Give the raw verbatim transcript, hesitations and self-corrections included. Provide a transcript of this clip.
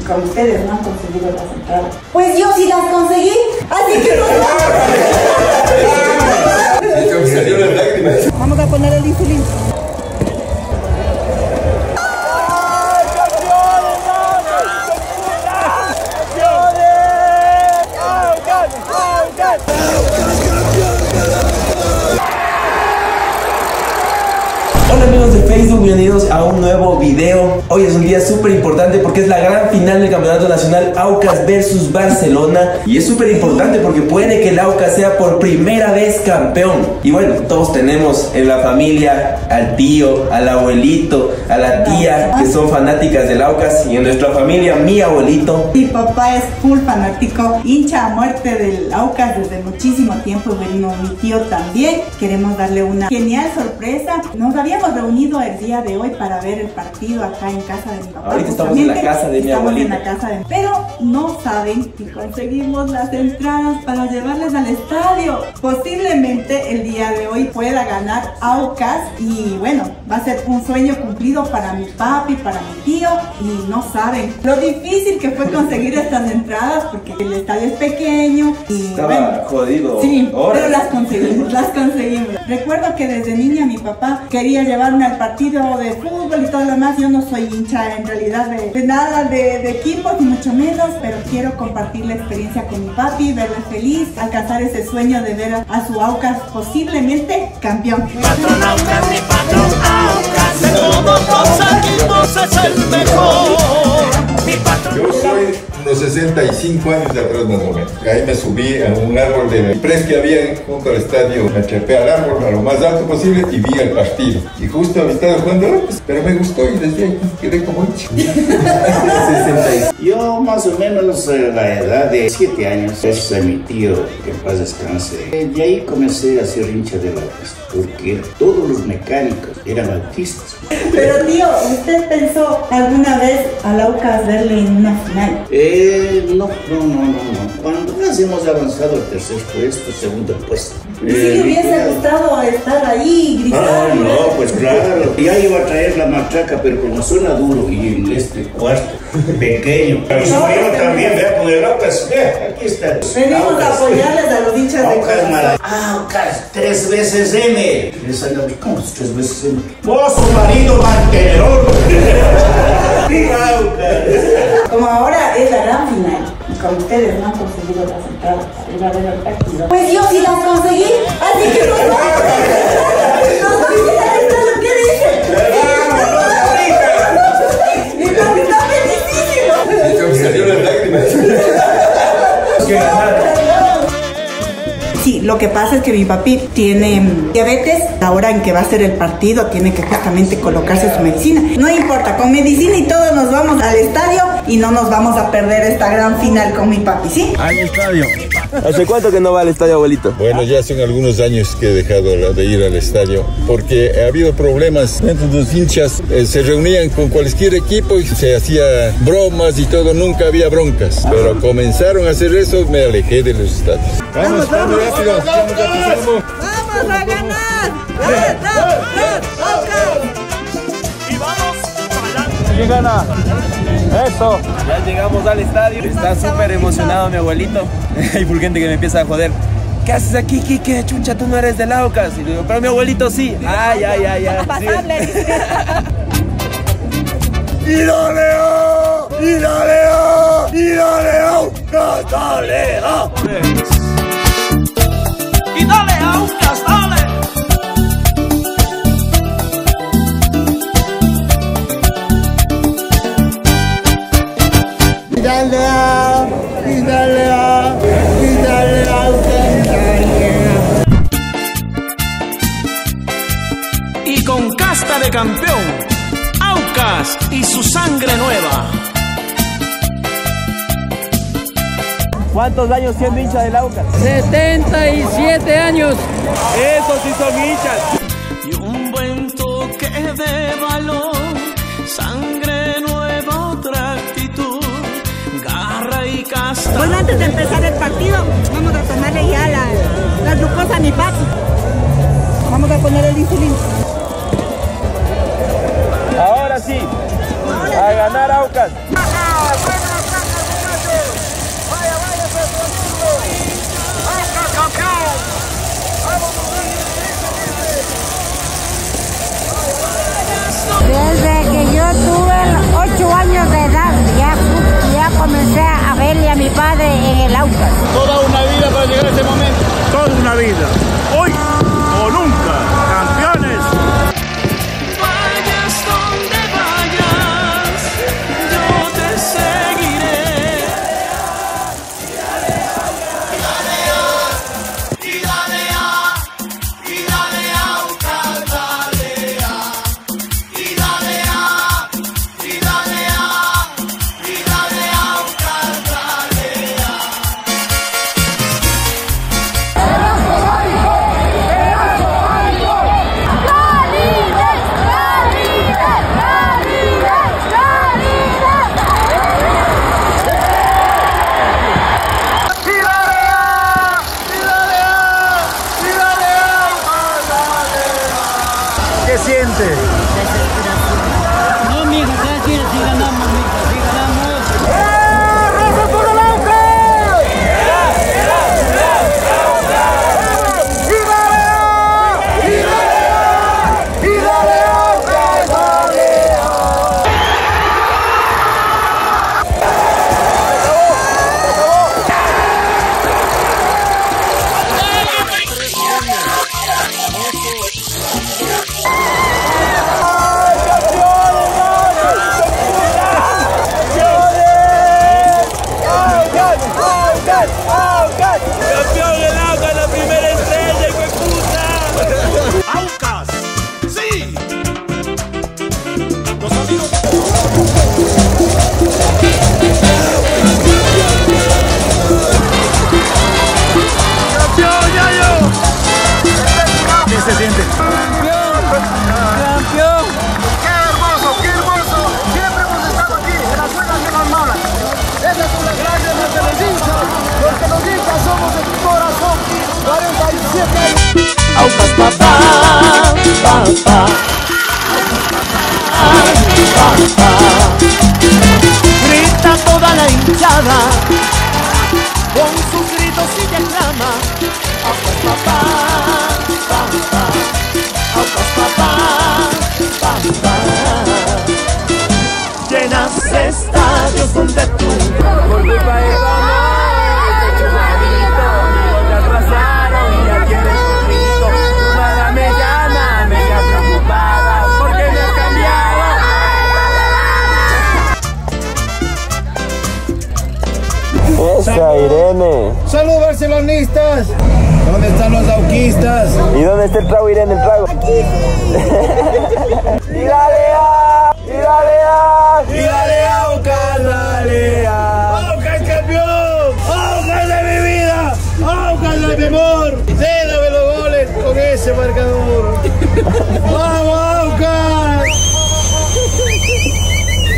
como ustedes no han conseguido las entradas. Pues yo sí las conseguí, así que nos vamos. Vamos a poner el insulín. Hola amigos de Facebook, bienvenidos a un nuevo video. Hoy es un día súper importante porque es la gran final del campeonato nacional Aucas versus Barcelona. Y es súper importante porque puede que el Aucas sea por primera vez campeón. Y bueno, todos tenemos en la familia al tío, al abuelito, a la tía que son fanáticas del Aucas. Y en nuestra familia, mi abuelito. Mi papá es full fanático, hincha a muerte del Aucas desde muchísimo tiempo. Bueno, mi tío también. Queremos darle una genial sorpresa. Nos habíamos reunido el día de hoy para ver el partido acá en casa de mi papá. Ahorita estamos en la casa de mi abuelita. En la casa de... Pero no saben si conseguimos las entradas para llevarles al estadio. Posiblemente el día de hoy pueda ganar Aucas y bueno, va a ser un sueño cumplido para mi papi, para mi tío, y no saben lo difícil que fue conseguir estas entradas porque el estadio es pequeño y estaba bueno, jodido. Sí, horas. Pero las conseguimos, las conseguimos. Recuerdo que desde niña mi papá quería llevarme al partido de fútbol y todo lo demás. Yo no soy hincha en realidad de, de nada de, de equipos, ni mucho menos, pero quiero compartir la experiencia con mi papi, verle feliz, alcanzar ese sueño de ver a, a su Aucas posiblemente campeón. Mi patrón Aucas, mi patrón Aucas, de todos los equipos es el mejor. Mi patrón. Yo soy unos sesenta y cinco años de atrás más o menos. Ahí me subí a un árbol de ciprés que había junto al estadio. Me trepé al árbol a lo más alto posible y vi el partido. Y justo estaba jugando López, pero me gustó y desde ahí quedé como hincha. Yo más o menos a la edad de siete años, es mi tío, que en paz descanse. Y ahí comencé a ser hincha de Aucas, porque todos los mecánicos eran autistas. Pero tío, ¿usted pensó alguna vez al Aucas verle en una final? Eh, no, no, no, no, no. Cuando más hemos avanzado al tercer puesto, segundo puesto. ¿Y si le hubiese gustado estar ahí y gritar? Ah, no, pues claro. Ya iba a traer la matraca, pero como suena duro y en este cuarto pequeño. Pero si yo también, vea, con el Aucas, vea, aquí está. Venimos a apoyarles a los hinchas de Aucas. Aucas, tres veces M. ¿Cómo es tres veces M? Vos, su marido mantenedor. Aucas. Como ahora es la gran final, y como ustedes no han conseguido las entradas para ir a ver el partido, pues yo sí las conseguí, así que nos vamos. Nos vamos a estar, ¿qué dice? Mi papi está felicísimo. Sí, lo que pasa es que mi papi tiene diabetes. Ahora en que va a ser el partido tiene que justamente colocarse su medicina. No importa, con medicina y todo nos vamos al estadio y no nos vamos a perder esta gran final con mi papi, ¿sí? Al estadio. ¿Hace cuánto que no va al estadio, abuelito? Bueno, ya son algunos años que he dejado de ir al estadio porque ha habido problemas entre los hinchas. Eh, se reunían con cualquier equipo y se hacía bromas y todo, nunca había broncas. Pero comenzaron a hacer eso, me alejé de los estadios. ¡Vamos, vamos! Rápido, vamos, vamos. ¡Vamos a ganar! Y vamos adelante. ¿Quién gana? Eso. Ya llegamos al estadio. Está súper emocionado mi abuelito. Hay full gente que me empieza a joder. ¿Qué haces aquí, Kike? Chucha, tú no eres del Aucas. Y le digo, pero mi abuelito sí. Ay, ay, ay, ay. Pasable. ¡Y dale, oh! ¡Y dale, oh! ¡Y dale, Aucas! ¡Dale, oh! ¡Y dale, Aucas, dale! Y dale, y dale, y dale, Aucas, dale. Y con casta de campeón, Aucas y su sangre nueva. ¿Cuántos años siendo hincha del Aucas? setenta y siete años. Esos sí son hinchas. Y un buen toque de valor, sangre nueva, otra actitud, garra y casta. Bueno, antes de empezar el partido, vamos a tomarle ya la, la glucosa a mi papi. Vamos a poner el insulín. Ahora sí, a ganar Aucas. ¡Ah, bueno! Aucas papá, papá, papá. Grita toda la hinchada con sus gritos y declama. Aucas papá, papá, Aucas papá, papá. Llenas estadios donde tú por culpa de tu amor este chupadito, amigos te atrasaron y ya tienes tu grito. Tu madre me llama, media preocupada porque me has cambiado. Esa Irene. ¡Salud, barcelonistas! ¿Dónde están los auquistas? ¿Y dónde está el trago, Irene? El trago. Aquí. ¡Y dale a! ¡Y dale a! ¡Y dale a Aucas! ¡Dale a! ¡Aucas campeón! ¡Aucas de mi vida! ¡Aucas de mi amor! ¡Cédame los goles con ese marcador! ¡Vamos!